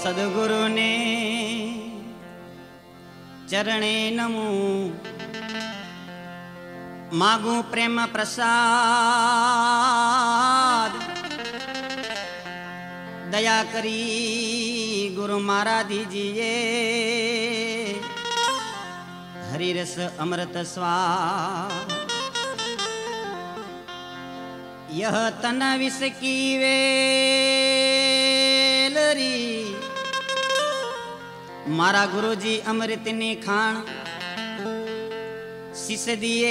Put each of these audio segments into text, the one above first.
सदगुरु ने चरणे नमू मागू प्रेम प्रसाद दया करी गुरु मारा दीजिए हरि रस अमृत स्वाद। यह तन विष की वेलरी मारा गुरुजी अमृत ने खान शिष दिए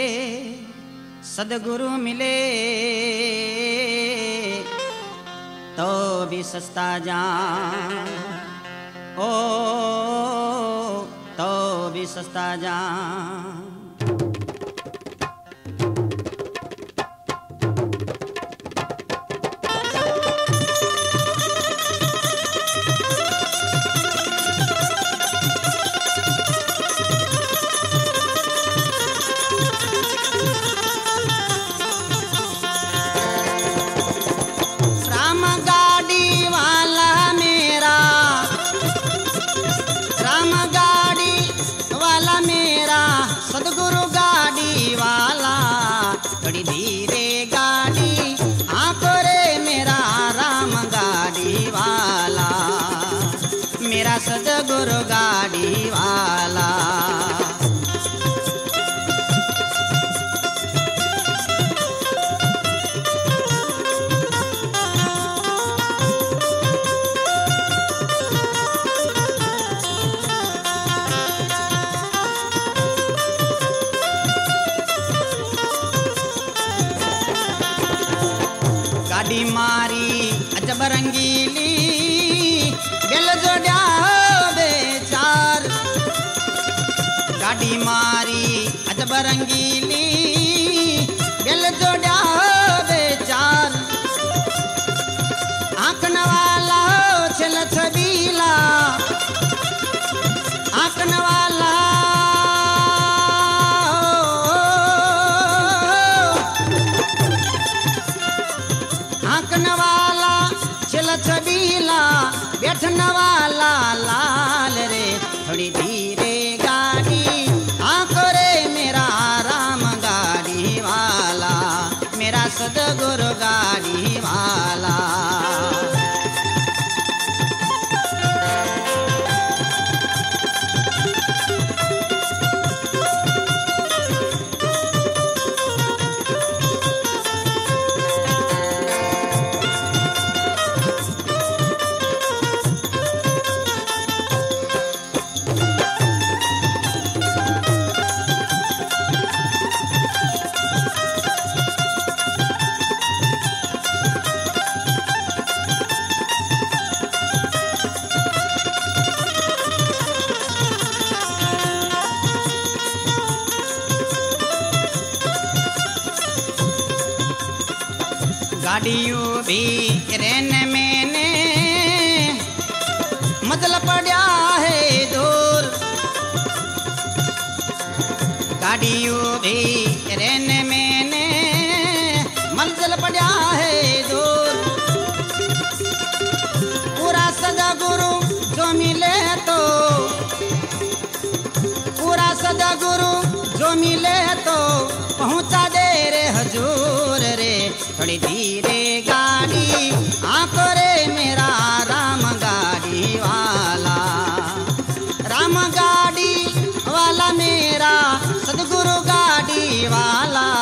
सदगुरु मिले तो भी सस्ता जान ओ तो भी सस्ता जान। सदगुरु गाड़ी वाला थोड़ी धीरे गाड़ी आंको रे मेरा राम गाड़ी वाला मेरा सदगुरु गाड़ी वाला। गाड़ी मारी अजब रंगीली बेल जोड़ा बेचार। गाड़ी मारी अजब रंगीली बेल जोड़ा बेचार। आंकन वाला छल छबीला आंकन वाला आंकन वाला छल छबीला बैठन वाला लाल रे थोड़ी धीरे गाड़ी आंको रे मेरा राम गाड़ी वाला मेरा सदगुरु गाड़ी वाला। गाड़ियों भी रेन मैंने मजल पड़ा है दूर। गाड़ियों भी रेन मैंने मंजिल पड़ा है दूर। पूरा सदगुरु जो मिले तो पूरा सदगुरु जो मिले तो पहुंचा दे रे हजूर रे थोड़ी धीरे गाड़ी आंको रे मेरा राम गाड़ी वाला राम गाड़ी वाला मेरा सदगुरु गाड़ी वाला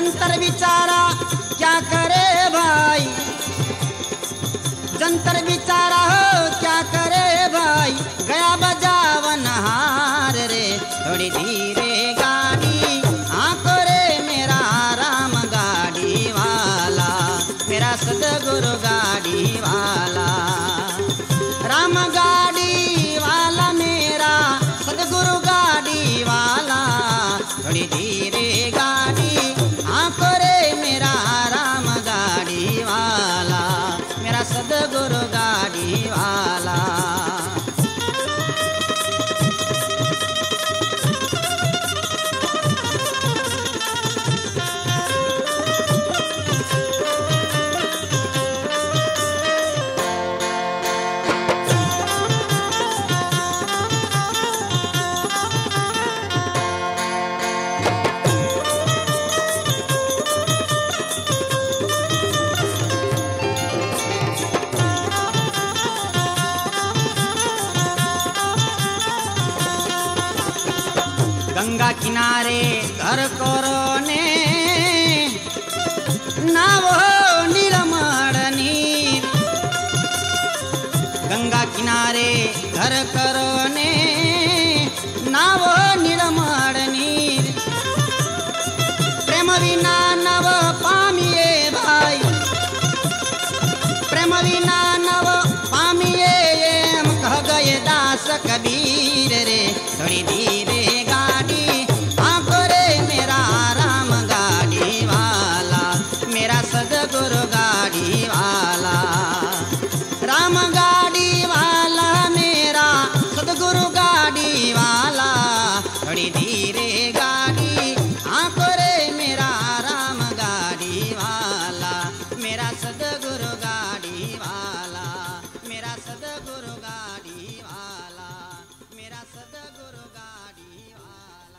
जंतर बिचारा क्या करे भाई, जंतर बिचारा हो क्या करे भाई, गया बजावन हार रे। थोड़ी धीरे गाड़ी आंको रे मेरा राम गाड़ी वाला, मेरा सदगुरु गाड़ी वाला। राम गाड़ी वाला मेरा सदगुरु गाड़ी वाला, थोड़ी धीरे गाड़ी आंको रे मेरा राम गाड़ी वाला, मेरा सदगुरु गाड़ी वाला। गंगा किनारे घर कोरोने नाव निर्मल नीर, गंगा किनारे घर करोने नाव निर्मल नीर। प्रेम विना नव पामिए भाई, प्रेम विना नव पामिए एम कह गए दास कबीर रे। थोड़ी धीरे गाड़ी आंको रे मेरा राम गाड़ी वाला, मेरा सदगुरु गाड़ी वाला। राम गाड़ी वाला मेरा सदगुरु गाड़ी वाला, थोड़ी धीरे गाड़ी आंको रे मेरा राम गाड़ी वाला, मेरा सदगुरु गाड़ी वाला, मेरा सदगुरु गाड़ी वाला, मेरा सदगुरु गाड़ी वाला।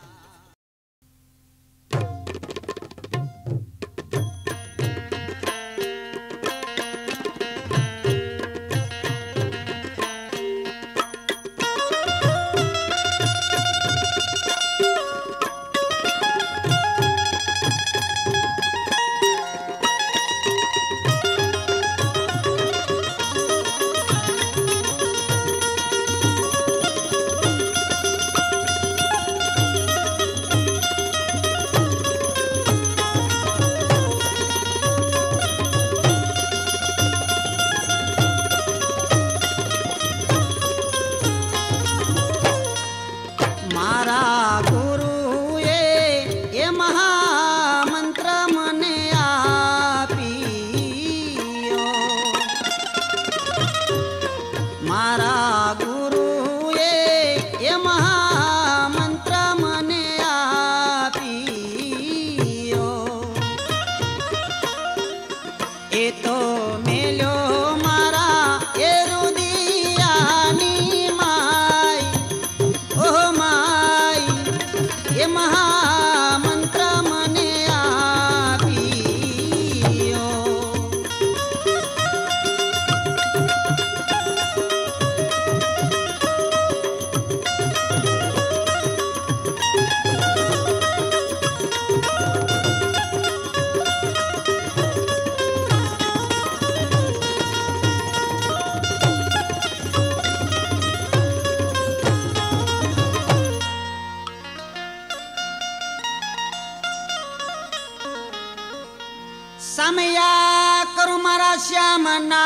समया करू मारा श्यामना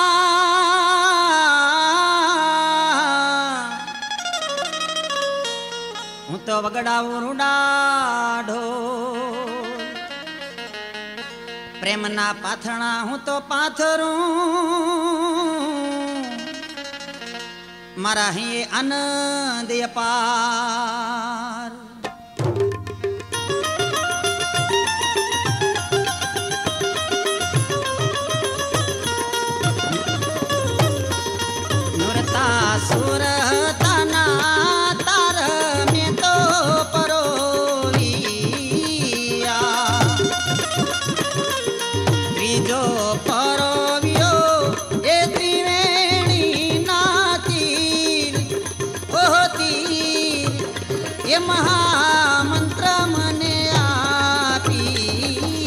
हूँ तो वगड़ाऊ रुडाढो प्रेम ना पाथरणा हूँ तो पाथरू मारा ही आनंद अपार सुरतना तार में तो परोविया त्रिजो परोवियो ए त्रिवेणी नातीर ओह तीर ये महामंत्र मने आपी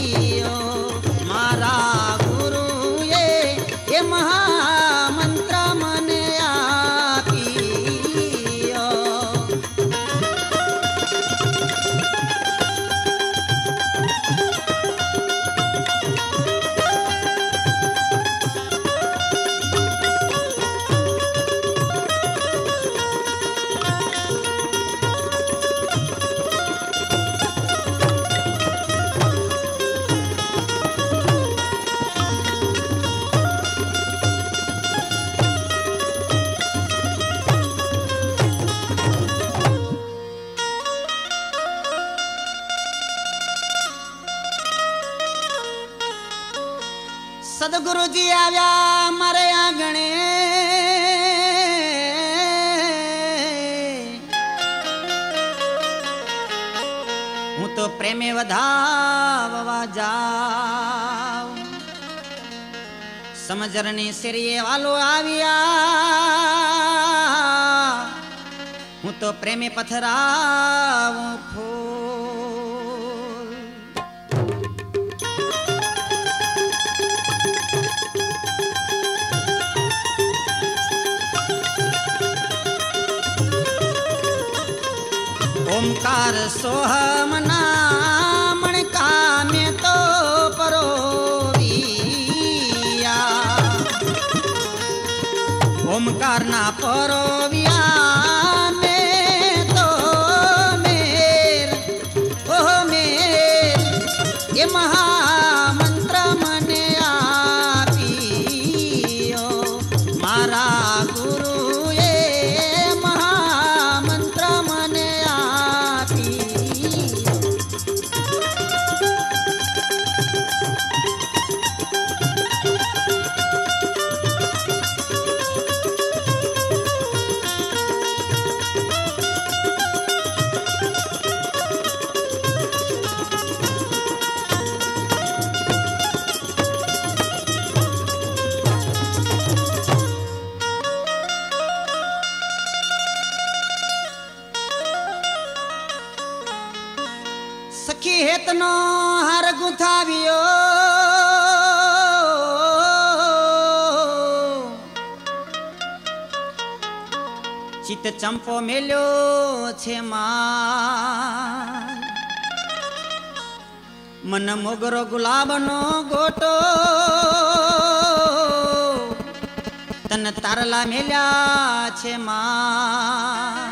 સદગુરુ જી આવ્યા મારે આંગણે હું તો પ્રેમે વધાવવા જાઉં સમજરની શેરીએ વાલો આવ્યા હું તો પ્રેમે પથરાવું ફૂલ ओमकार सोहमना मणका में तो परोविया ओमकार ना परोविया में तो मेर ओह मेर ये महामंत्र मने आपियो मारा गुरु સખી હેતનો હાર ગુંથાવ્યો ચિત ચંપો મેલ્યો છે માં મન મોગરો ગુલાબનો ગોટો તન તારલા મેલ્યા છે માં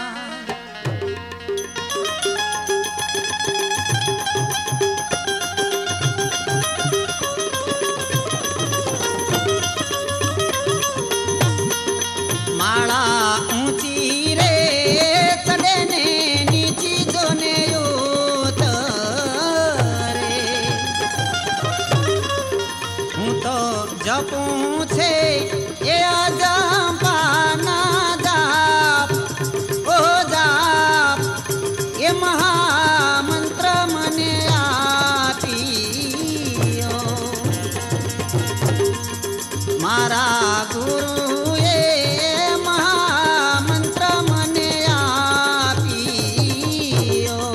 जपूं छे ये अजंपाना जाप ओ जाप ये महामंत्र मने आपियो मारा गुरु ये महामंत्र मने आपियो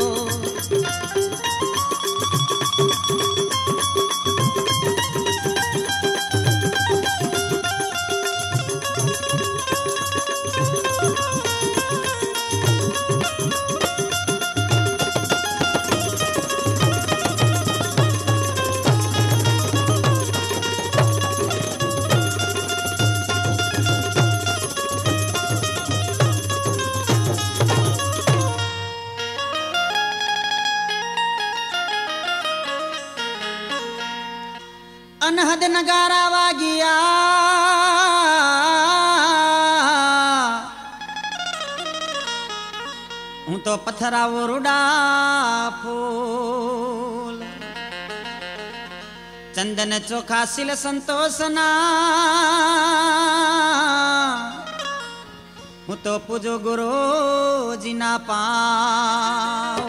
अनहद नगारा वागिया हूँ तो पथरावो रूडा फूल चंदन चोखा सिल संतोषना हूँ तो पूजो गुरु जी ना पाऊं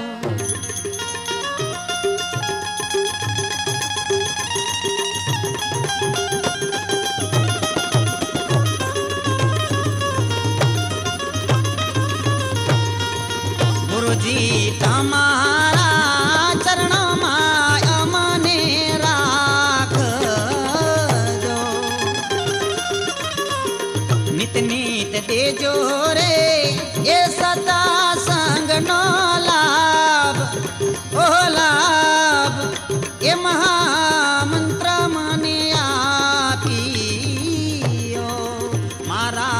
जी तमारा चरणों में अमने राख दो नित नित देजो रे ये सता संग नो लाभ ओ लाभ ये महामंत्र मने आपियो मारा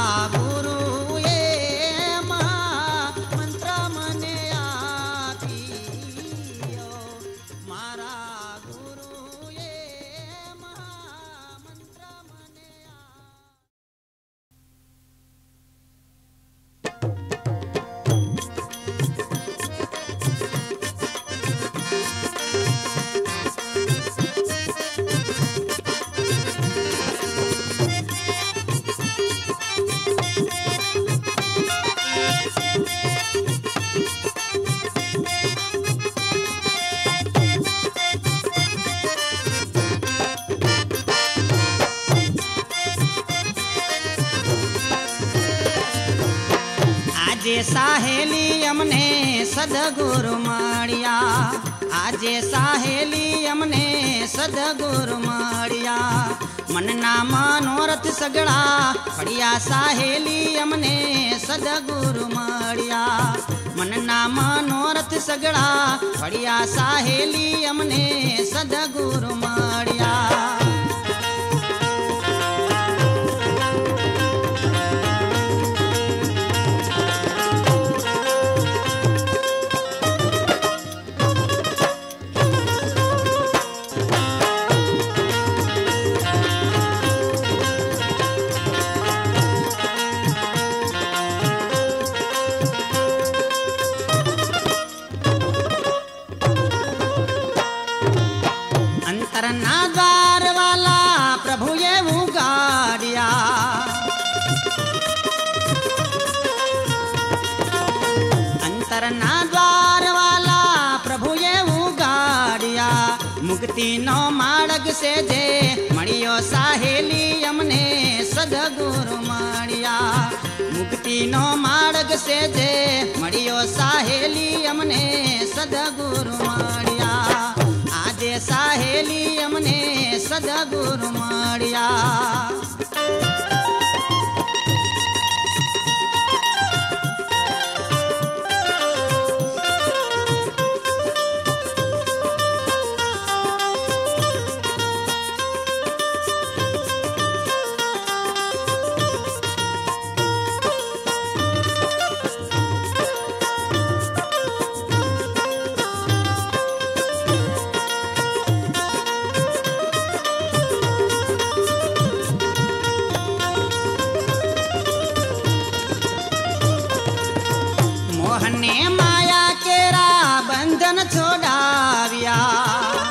આજે સાહેલી અમને સદગુરુ મળ્યા, આજે સાહેલી અમને સદગુરુ મળ્યા. મનના મનોરથ સગળા ફળ્યા, સાહેલી અમને સદગુરુ મળ્યા. મનના મનોરથ સગળા ફળ્યા, સાહેલી અમને સદગુરુ મળ્યા. અંતરના દ્વાર વાલા પ્રભુએ ઉગાડ્યા, અંતરના દ્વાર વાલા પ્રભુએ ઉગાડ્યા. મુક્તિનો માર્ગ છે જે મળ્યો, સાહેલી અમને સદગુરુ મળ્યા. મુક્તિનો માર્ગ છે જે મળ્યો, સાહેલી અમને સદગુરુ મળ્યા. આજે સાહેલી અમને સદગુરુ મળ્યા. મોહને માયા કેરા બંધન છોડાવ્યા,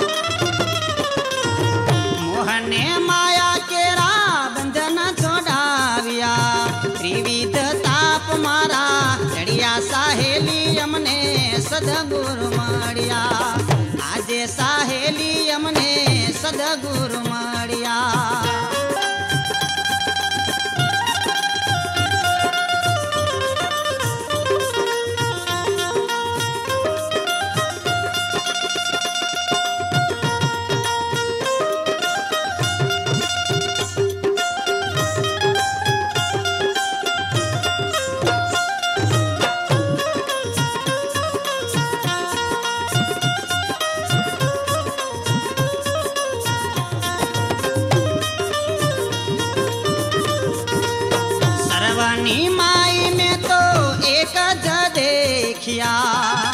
મોહને માયા કેરા બંધન છોડાવ્યા. ત્રિવિધ તાપ મારા ચડ્યા, સાહેલી અમને સદગુરુ મળ્યા. આજે સાહેલી અમને સદગુરુ મળ્યા. સર્વની માઈ મેં તો એક જ દેખ્યા,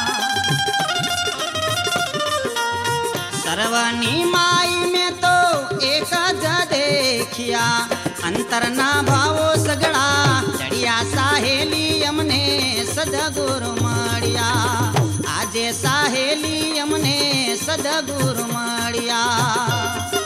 સર્વની માઈ મેં તો એક જ દેખ્યા. અંતરના ભાવો સગળા ચડ્યા, સાહેલી અમને સદગુરુ મળ્યા. આજે સાહેલી અમને સદગુરુ મળ્યા.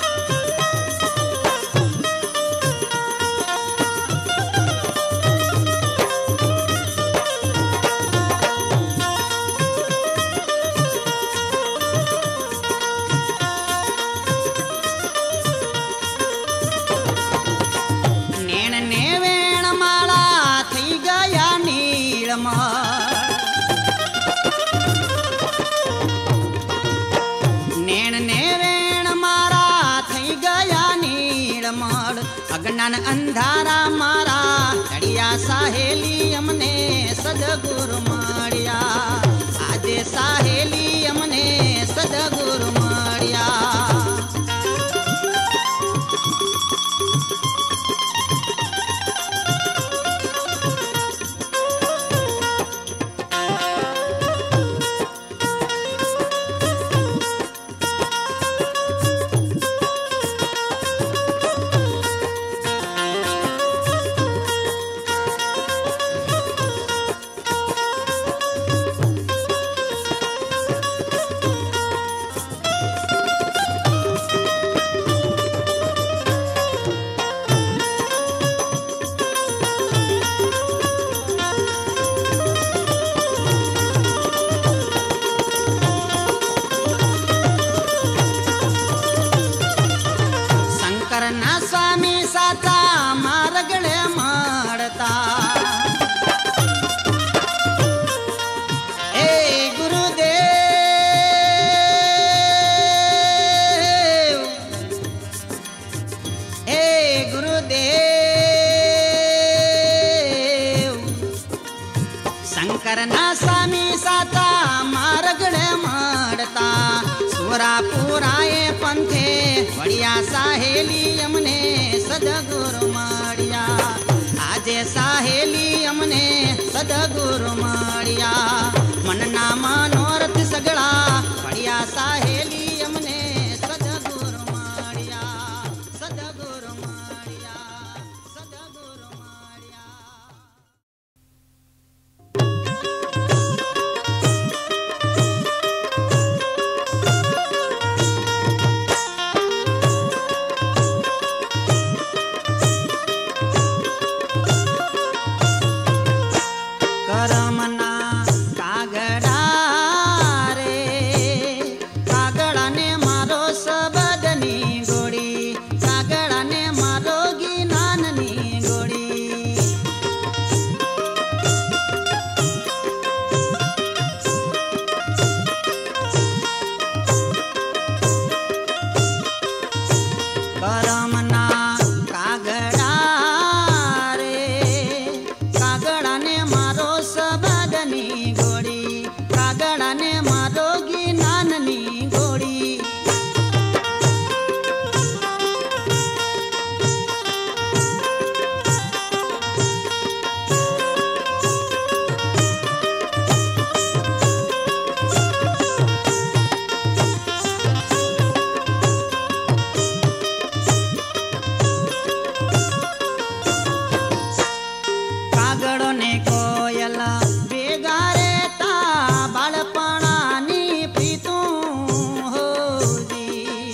નેણને વેણ મારા થઈ ગયા નીળમળ, અજ્ઞાન અંધારા મારા ચડ્યા, સાહેલી અમને સદગુરુ મળ્યા. આજે સાહેલી અમને સદગુરુ મળ્યા. राये पंथे बढ़िया सहेली अमने सदगुरु माड़िया। आज सहेली अमने सदगुरु माड़िया। मन ना मनोरथ सगड़ा बढ़िया सहेली अमने सदगुरु माड़िया। सदगुरु माड़िया। सदगुरु माड़िया। करमना कागड़ा रे कागड़ा ने मारो सबदनी गोड़ी। कागड़ा ने मारो गिनाननी गोड़ी। करमना कागड़ा रे कागड़ा ने मारो सबदनी गोड़ी। कागड़ा ने मारो गिनाननी गोड़ी। कागड़ो ने कोयला बेगारे ता बाळपणानी प्रीतू होदी।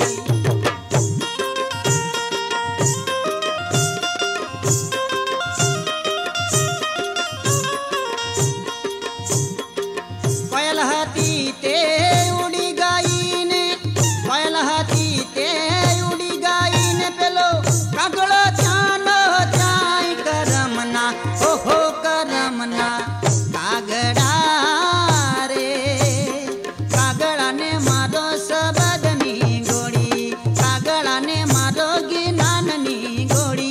कोयल हती ते उड़ी गई ने। कोयल हती ते उड़ी गई ने पेलो कागड़ो जानो जाई। करमना ओहो करमना कागड़ा रे कागड़ा ने मारो सबदनी गोड़ी। कागड़ा ने मारो गिनाननी गोड़ी।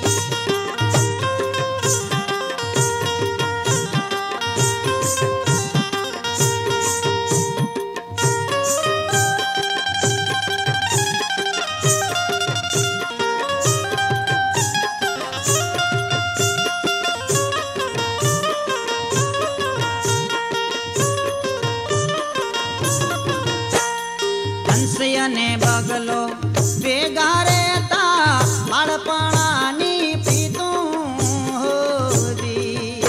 हंसयने बगलो बेगारे ता बाळपणानी प्रीतू होदी।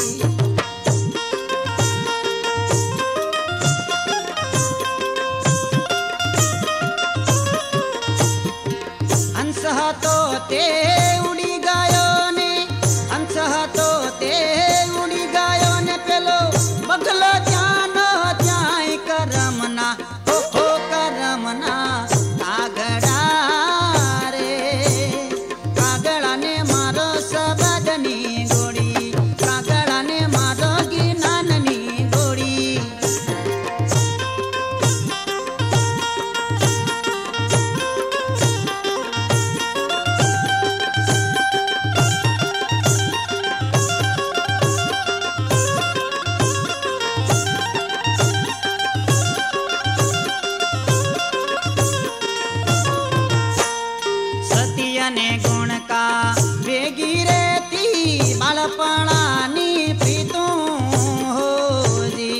हंस હતો તે ઉડી ગયો ને। હંસ હતો તે ઉડી ગયો ને પેલો બગલો ત્યાંનો ત્યાંય કરમના ઓહો કરમના કાગડા રે કાગડા ને મારો सबदनी गोड़ी। कागड़ा ने मारो गिनाननी गोड़ी। सतिया ने गुण का बेगी रेती बाळपणानी प्रीतू होदी।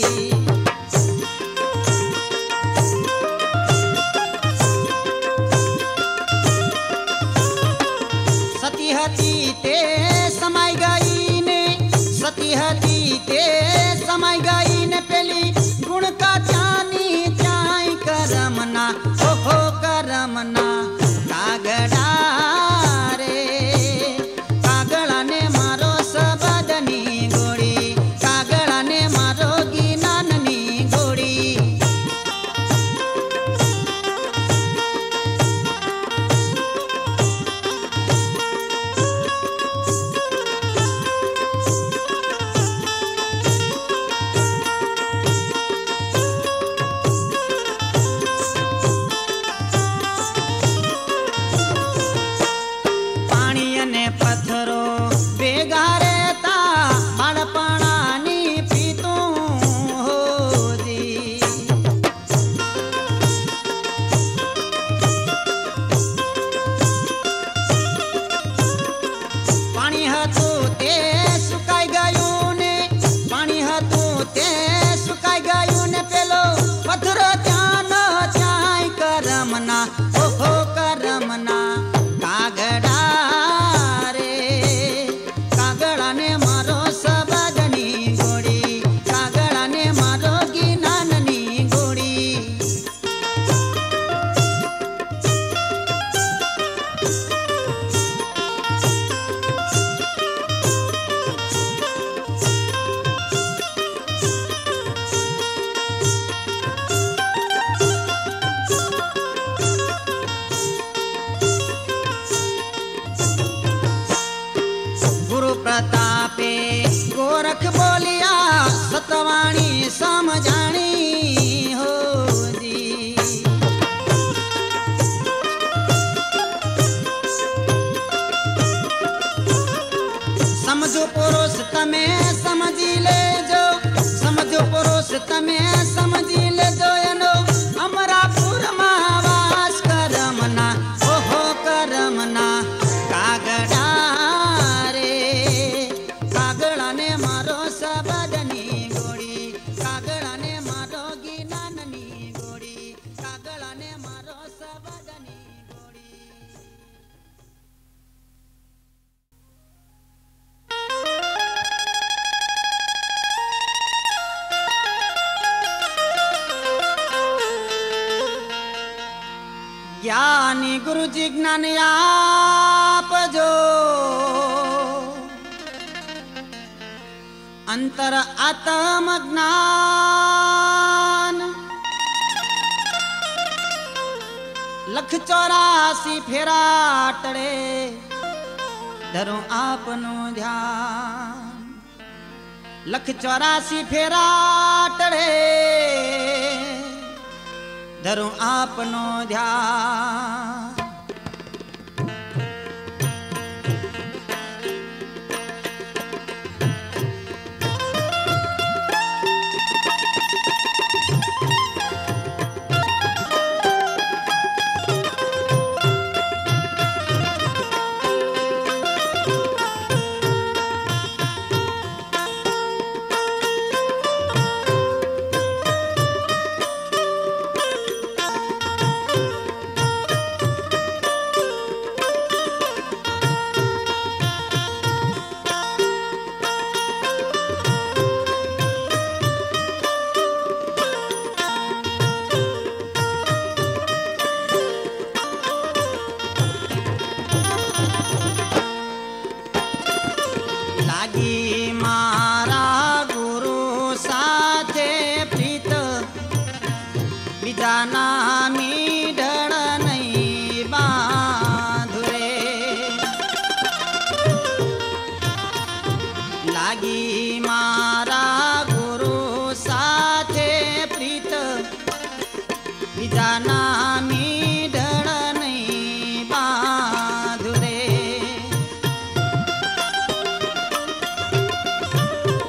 सती हती ते समाई गई ने। सती हती ते समाई गई ने पेली गुण का जानी जाई। करमना ओहो करमना कागड़ा रे कागड़ा ने मारो सबदनी गोड़ी। कागड़ा ने मारो गिनाननी गोड़ी। वाणी समझाणी हो जी। समझो पुरुष तमे समझी ले जो, समझो पुरुष तमे समझी ले जो एनो अमरापुर वास करमना ओहो करमना कागड़ा रे कागड़ा ने मारो सबदनी गोड़ी, कागड़ा ने मारो गिनाननी गोड़ी, कागड़ा ने मारो सबदनी गोड़ी। ज्ञानी गुरु जी ज्ञान आप जो अंतर आत्म ज्ञान 184 फेरा टड़े धरो आपनो ध्यान, 184 फेरा टड़े धरो आपनो ध्यान।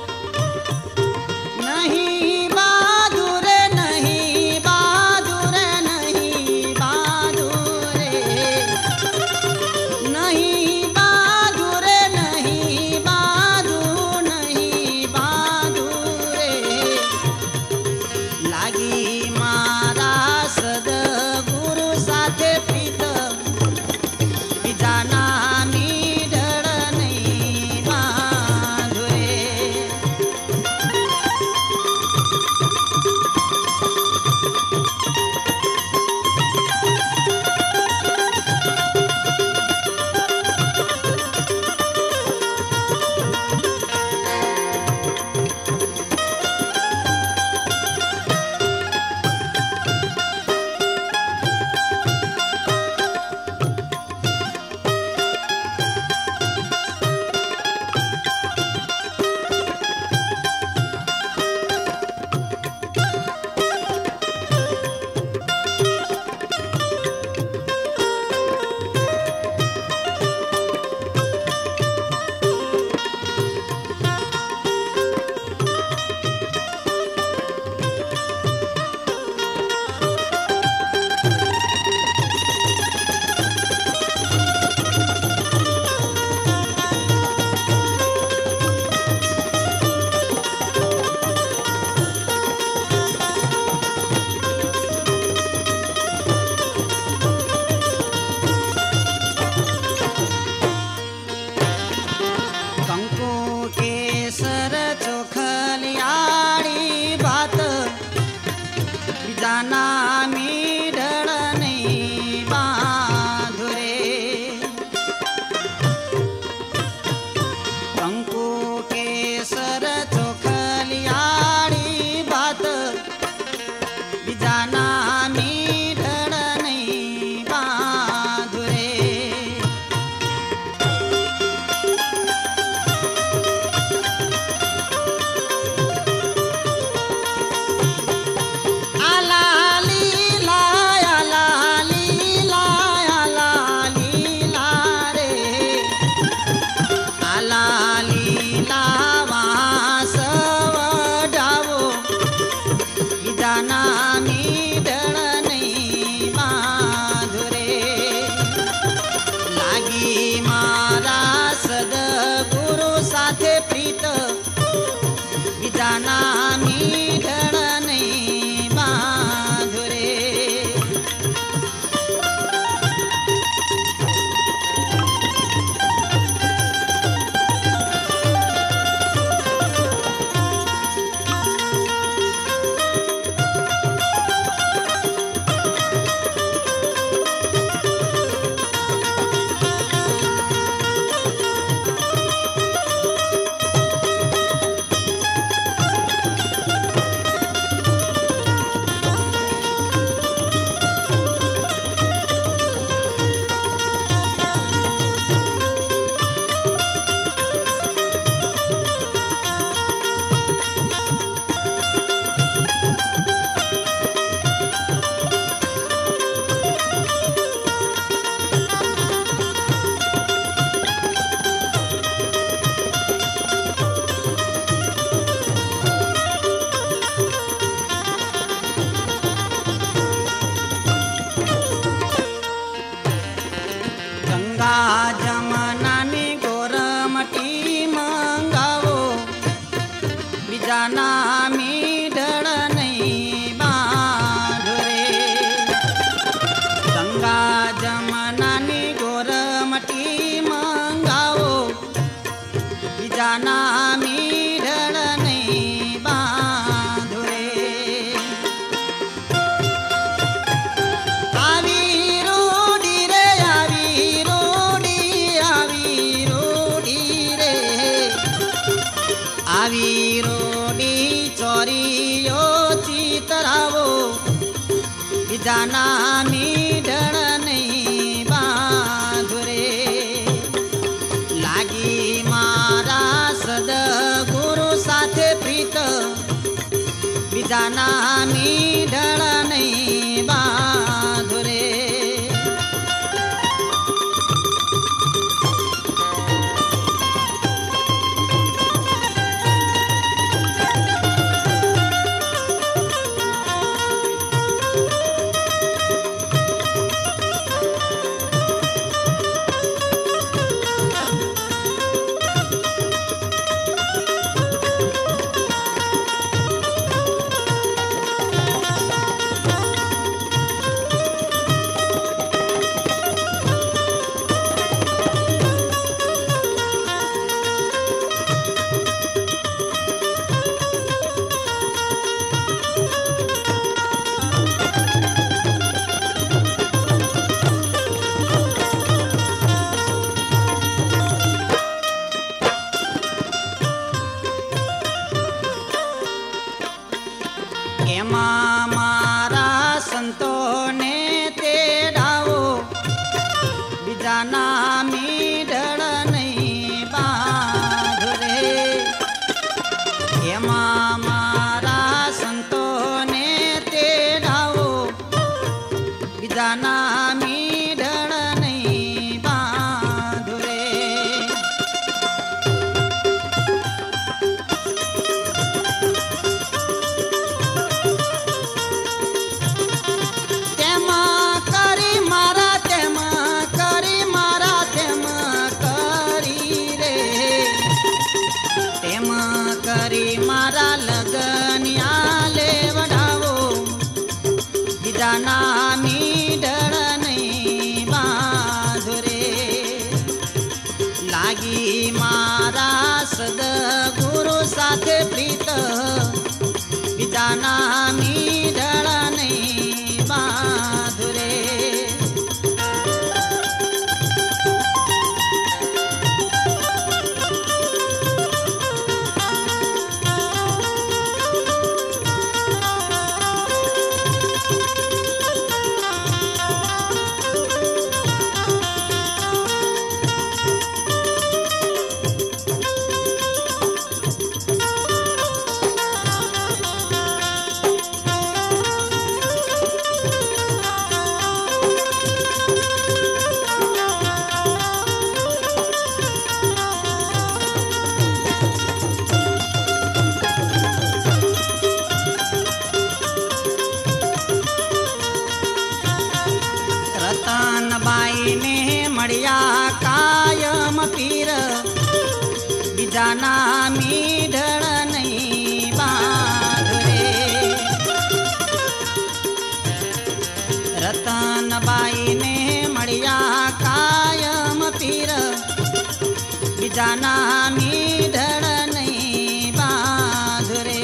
नहीं बहादुर બીજાના મીઢળ નહીં બાંધુ રે લાગી મારા સદગુરુ સાથે પ્રીત બીજાના મીઢળ નહીં બાંધુ રે એમાં મારા સંતોને તેડાવો બીજાના મીઢળ નહીં બાંધુ રે એમાં મારા સંતોને તેડાવો બીજાના મીઢળ નહીં બાંધુ રે મારા લગનિયા લેવડાવો બીજાના મીઢળ નહીં બાંધુ રે લાગી મારા સદગુરુ સાથે પ્રીત બીજાના મીઢળ નહીં બાંધુ રે રતનબાઈને મળ્યા કાયમ પીર બીજાના મીઢળ નહીં બાંધુ રે રતનબાઈને મળ્યા કાયમ પીર બીજાના મીઢળ નહીં બાંધુ રે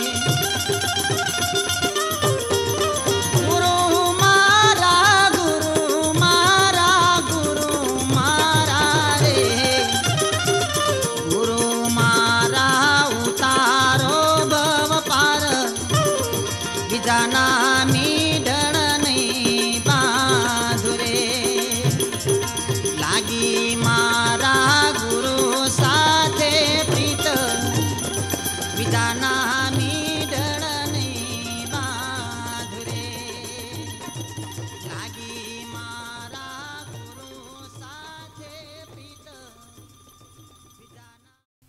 બીજાના મીઢળ નહીં બાંધુ રે લાગી મારા ગુરુ સાથે પ્રીત બીજાના મીઢળ નહીં બાંધુ રે લાગી મારા ગુરુ સાથે પ્રીત બીજાના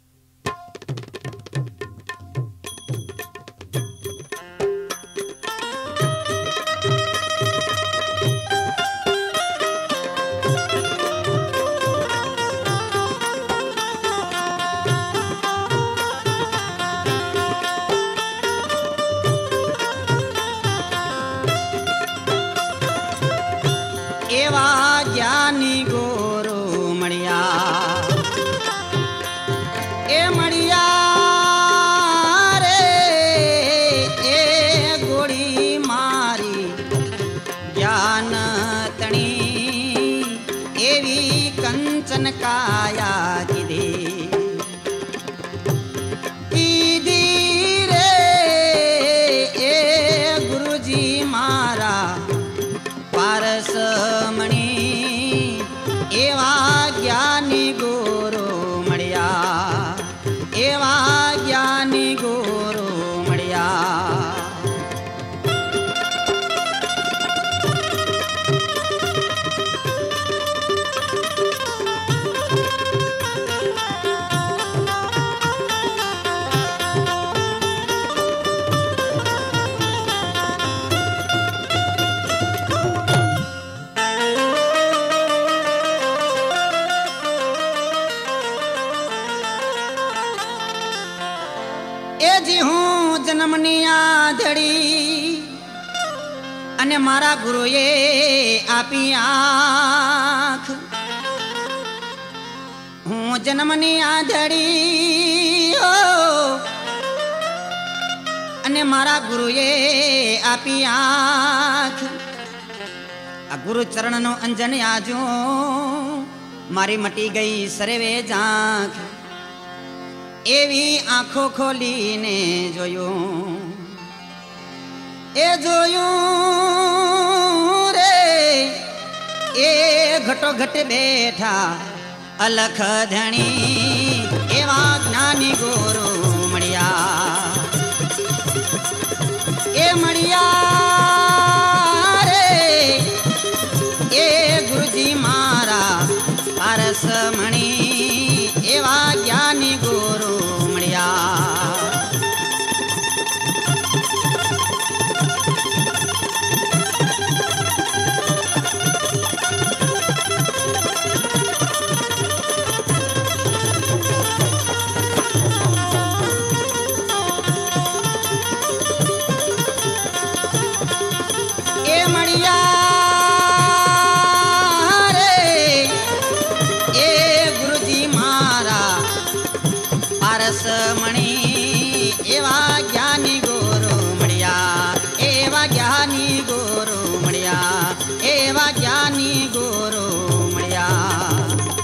એવા જ્ઞાની ગુરુ મળ્યા એ મળ્યા રે એ ગોળી મારી જ્ઞાન તણી એવી કંચન કાયા કીધી કીધી રે એ ગુરુજી મારા એવા જ્ઞાની ગુરુ મળ્યા, એવા જ્ઞાની ગુરુ મળ્યા. એજી હું જન્મની આંધળી અને મારા ગુરુએ આપી આંખ. હું જન્મની આંધળી અને મારા ગુરુએ આપી આંખ. આ ગુરુ ચરણનો અંજન આજુ મારી મટી ગઈ સર્વે ઝાંખ. એવી આંખો ખોલીને જોયું, એ જોયું રે એ ઘટો ઘટ બેઠા અલખ ધણી. એવા જ્ઞાની ગુરુ મળ્યા, એ મળ્યા રે એ ગુરુજી મારા પારસ મણી. એવા જ્ઞાની ગુરુ મળ્યા. એ મળ્યા રે એ ગુરુજી મારા પારસ મણી. એવા જ્ઞાની ગુરુ મળ્યા, એવા જ્ઞાની ગુરુ મળ્યા, એવા જ્ઞાની ગુરુ મળ્યા.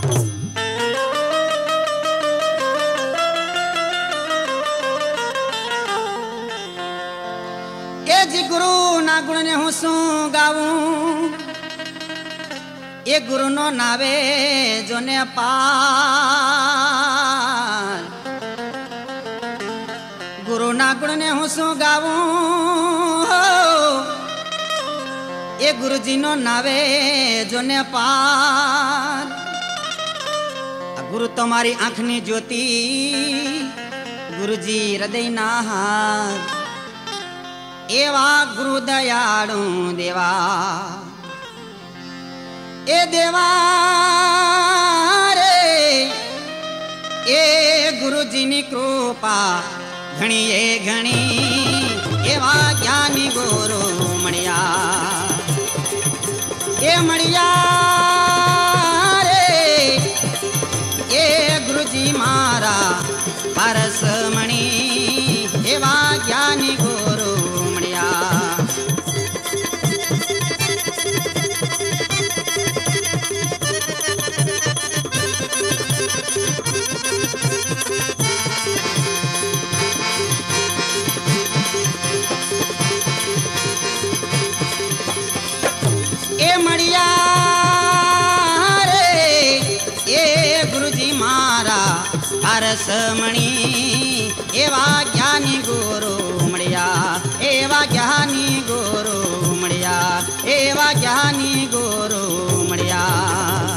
એ જી ગુરુ ના ગુણ ને હું શું ગાવું, એ ગુરુ નો નાવે જોને પાર. ગુરુ ના ગુણ ને હું શું ગાવું, એ ગુરુજી નો નાવે જોને પાર. આ ગુરુ તમારી આંખની જ્યોતિ, ગુરુજી હૃદયના હાર. એવા ગુરુ દયાળુ દેવા, એ દેવા રે એ ગુરુજીની કૃપા ઘણી એ ઘણી. એવા જ્ઞાની ગુરુ મળ્યા, એ મળ્યા રે એ ગુરુજી મારા પારસ મણી. એવા જ્ઞાની ગુરુ મળ્યા. એ મળ્યા રે એ ગુરુજી મારા પારસ મણી. એવા જ્ઞાની ગુરુ મળ્યા, એવા જ્ઞાની ગુરુ મળ્યા, એવા જ્ઞાની ગુરુ મળ્યા.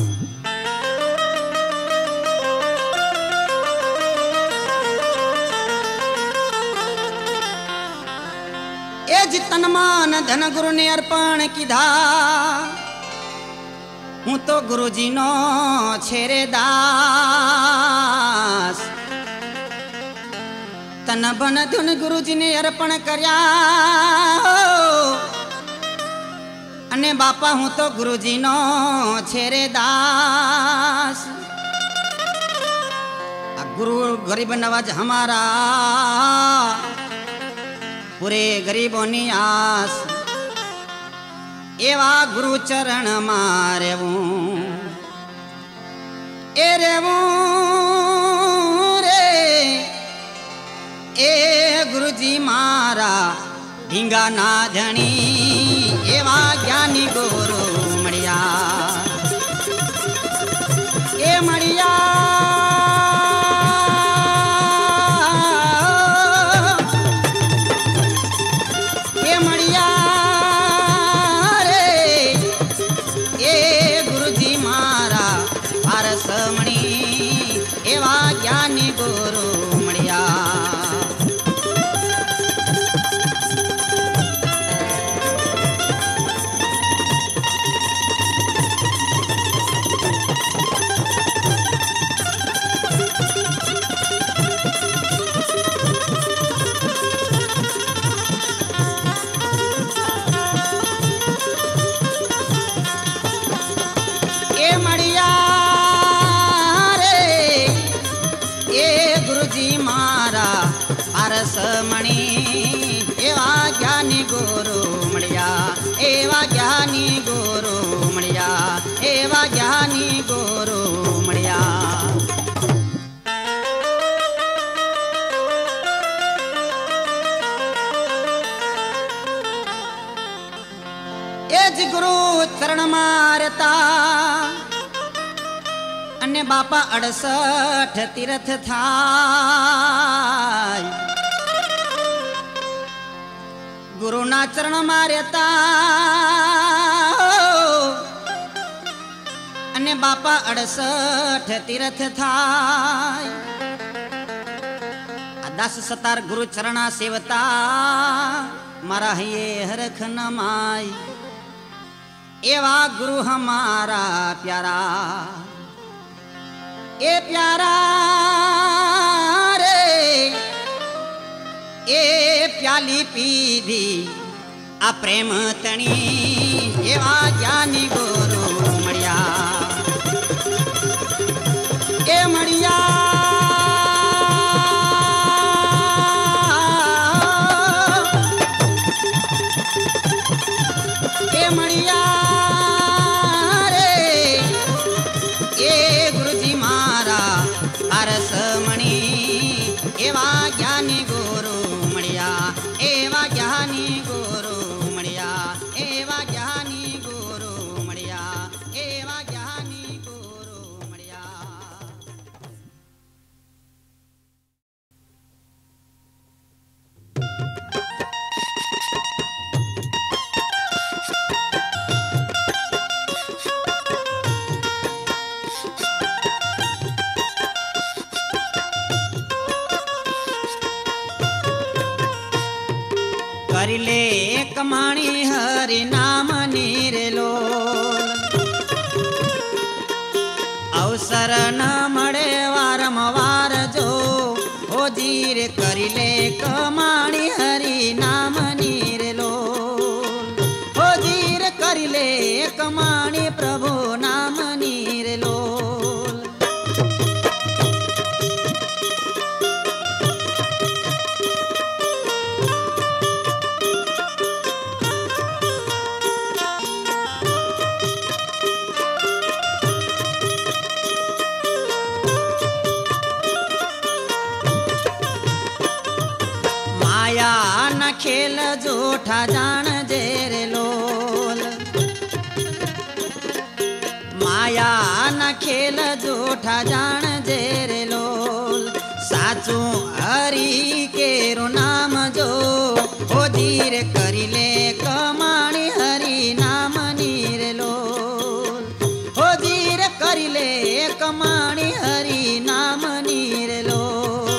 એ જ તનમાન ધન ગુરુને અર્પણ કીધા. હું તો ગુરુજીનો છેરે દાસ. તન બન ધન ગુરુજીને અર્પણ કર્યા. અને બાપા હું તો ગુરુજીનો છેરે દાસ. આ ગુરુ ગરીબ નવાજ હમારા, પૂરે ગરીબોની આસ. એવા ગુરુ ચરણ માં રહેવું, એ રહેવું રે એ ગુરુજી મારા ઢીંગા ના ધણી. એવા જ્ઞાની ગુરુ મળ્યા, પારસમણી એવા જ્ઞાની ગુરુ મળ્યા. પારસમણી એવા જ્ઞાની ગુરુ મળ્યા એવા જ્ઞાની ગુરુ મળ્યા એવા જ્ઞાની ગુરુ મળ્યા. એ જ ગુરુ ચરણ મારતા અને બાપા 68 તીર્થ થાય. ગુરુના ચરણ માર્યા અને બાપા 68 તીર્થ થાય. આ દાસ સતાર ગુરુ ચરણા સેવતા મારા હૈયે હરખ નમાય એવા ગુરુ હમારા પ્યારા. એ પ્યારા રે એ પ્યાલી પીધી આ પ્રેમ તણી એવા જ્ઞાની ગુરુ મળ્યા એ મળ્યા. એ મળ્યા રે એ ગુરુજી મારા પારસમણી એવા જ્ઞાની ગુરુ મળ્યા એવા જ્ઞાની ગુરુ મળ્યા એવા જ્ઞાની ગુરુ મળ્યા એવા જ્ઞાની ગુરુ મળ્યા. કરી લે કમાણી હરિ નામ નીરલો અવસર ન મળે વારંવાર જો હોજીર કરી લે કમાણી હરિ નામ નીરલો હોજીર કરી લે કમાણી પ્રભુ નામ નીરલો. ખેલ જૂઠા જાણ જેરે લોલ માયા ના ખેલ જૂઠા જાણ જેરે લોલ સાચું હરી કેરું નામ જો હોજીર કરી લે કમાણી હરી નામ નીરે લોલ હોજીર કરી લે કમાણી હરી નામ નીરે લોલ.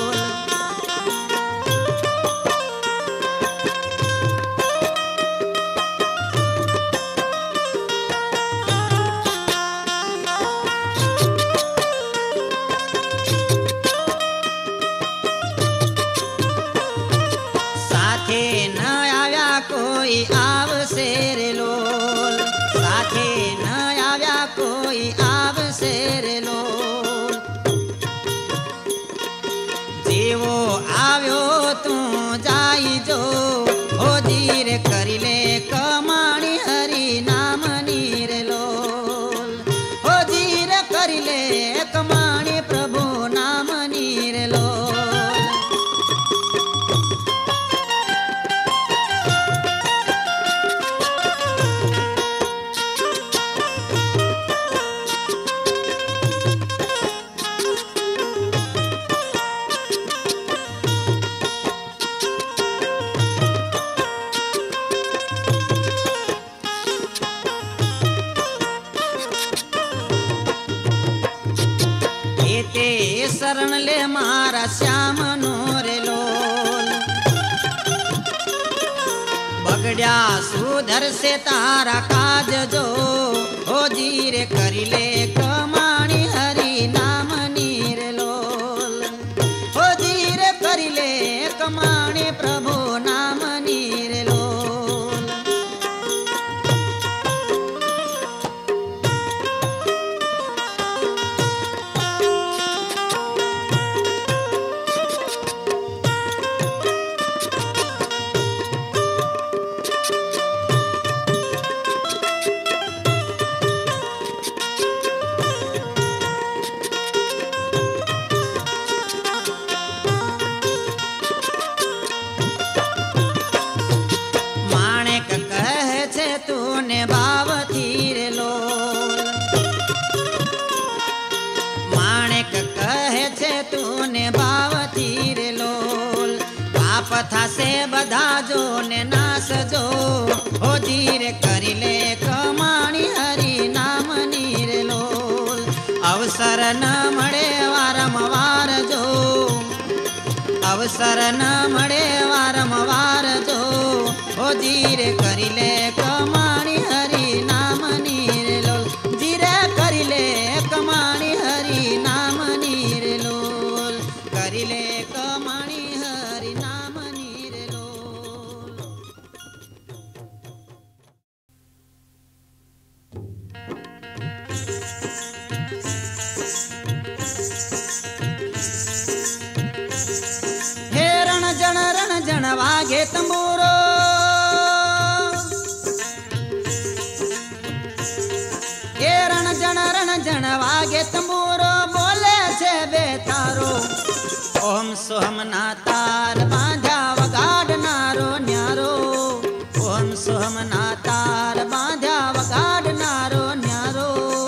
કોઈ આવશે રે લોલ સાથે ન આવ્યા કોઈ આવશે રે લોલ જેવો આવ્યો તું જાય જો હોજીર કરી લે કમાણી હરી નામ નીરે લોલ હોજીર કરી લે કમાણી પ્રભુ નામ નીરે લોલ. ते शरण ले मारा श्याम नो रे लोल। बगड़िया सुधर से तारा काज जो हो जी रे करी ले कमाणी हरि नाम नीर लोल। हो जी रे करी ले कमाणी प्रभु नाम नीर लोल। तूने भाव थीर लोल। माणिक कहे छे तूने भाव थीर लोल। पाप था से बधा जो ने नास जो हो धीरे करी ले कमाणी हरि नाम नीर लोल। अवसर न मळे वारंवार जो अवसर न मळे वारंवार जो हो धीरे करी ले कमाणी हरि नाम नीर लोल। धीरे करी ले कमाणी हरि नाम नीर लोल। करी ले कमाणी हरि नाम नीर लोल। हे रण जन वागे तंबूरो। रण जन वागे तंबूरो बोले छे बेतारो। ओम सोहम ना तार बांधा वगाड़ नारो न्यारो। ओम सोहम ना तार बांधा वगाड़ नारो न्यारो।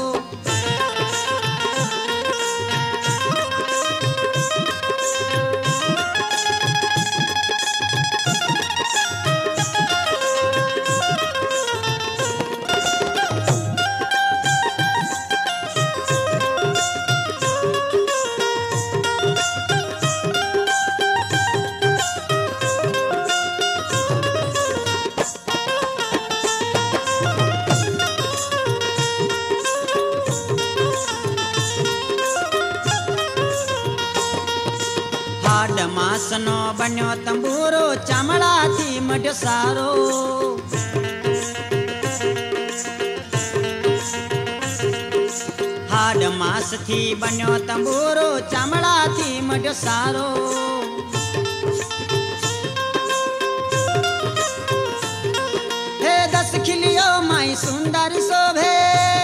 मासनो बन्यो तंबूरो चामड़ा थी मड्यो सारो। हाड मास थी बन्यो तंबूरो चामड़ा थी मड्यो सारो। हे दस खिलियो माई सुंदर शोभे।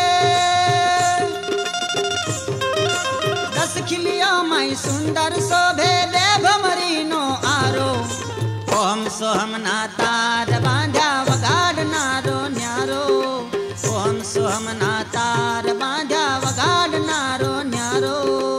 दस खिलियो माई सुंदर शोभे दे भमरी नो आरो। ओम सोहम ना तार बांधा वगाड़ नारो न्यारो। ओम सोहम ना तार बांधा वगाड़ नारो न्यारो।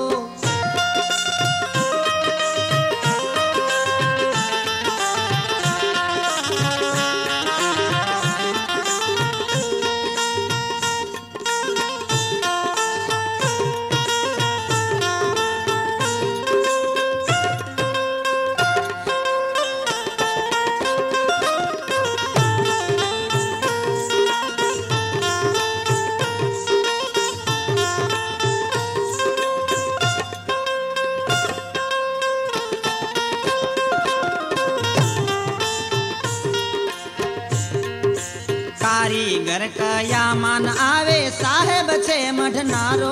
कारीगर कया मान आवे साहेब छे मढ़नारो।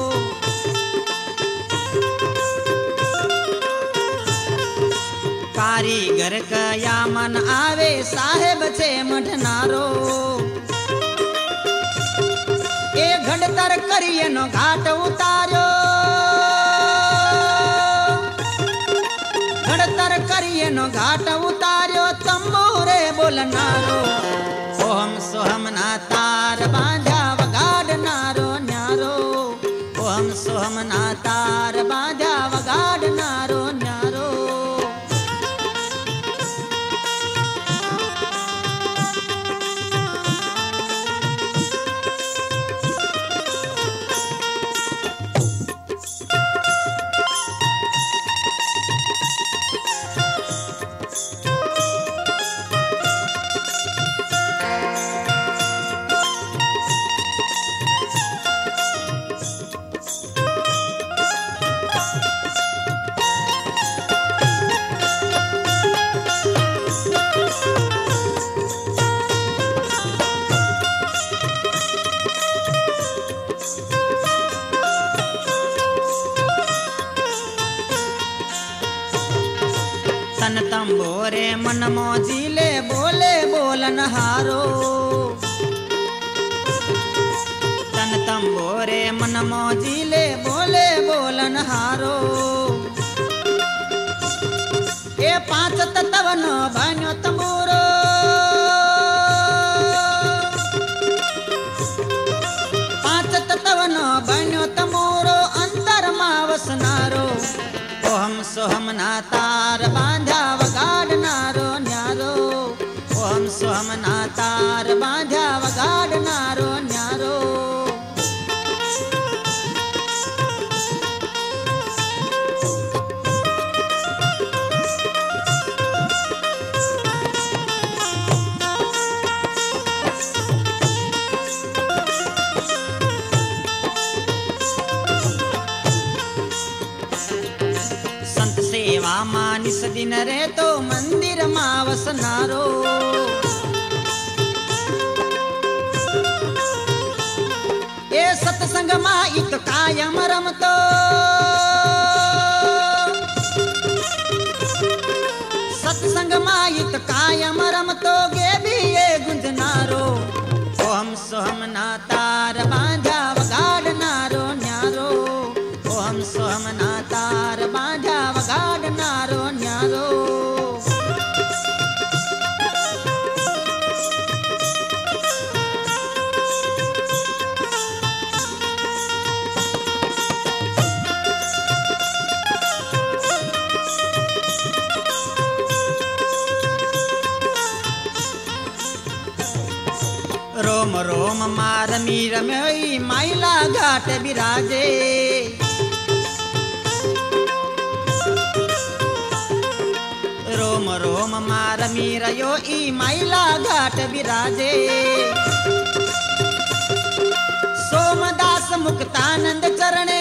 कारीगर कया मन आवे साहेब छे मढ़नारो। ए घड़तर करिए नो घाट उतार्यो। घड़तर करिए नो घाट उतार्यो तंबूरे बोलनारो। ओम सोहम ना तार बांधा वगाड़ नारो न्यारो। ओम सोहम ना तार बांधा वगाड़ नारो न्यारो। तन तंबोरे मन मोजीले बोले बोलन हारो। तन तंबोरे मन मोजीले बोले बोलन हारो। ए पांच तत्वन बन्यो तंबूरो। पांच तत्वन बन्यो तंबूरो अंतर मां वसनारो। ओहम सोहम ना तार बांधा वगाड़नारो न्यारो। ओहम सोहम ना तार बांधा वगाड़नारो न्यारो। सेवा मानिस दिन रे तो मंदिर मां वसनारो। ए सत्संग मां इत कायम रमतो। सत्संग मां इत कायम रमतो गे भी ये गुंजनारो। ओहम सोहम ना तार बांधा वगाड़नारो न्यारो। ओहम सोहम ना तार बांधा वगाड़नारो न्यारो। रोम रोम मारमी रमई माइला घाट बिराजे। रोम रोम मारमी रयो ई माइला घाट बिराजे। सोमदास मुक्तानंद चरणे।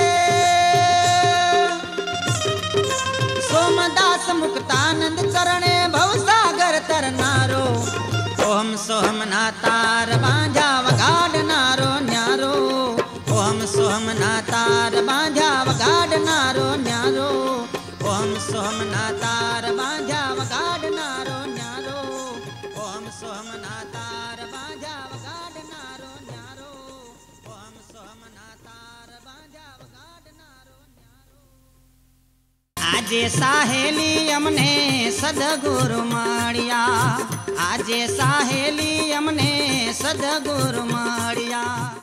सोमदास मुक्तानंद चरणे भवसागर तरनारो। ओहम सोहम ना तार बांधा वगाड़नारो न्यारो। ओहम सोहम ना तार बांधा वगाड़नारो न्यारो। ओहम सोहम ना तार बांधा वगाड़नारो न्यारो। ओहम सोहम ना तार बांधा वगाड़नारो न्यारो। ओहम सोहम ना तार बांधा वगाड़नारो न्यारो। आजे साहेली अमने सदगुरु माड़िया। आजे साहेली अमने सदगुरु माड़िया।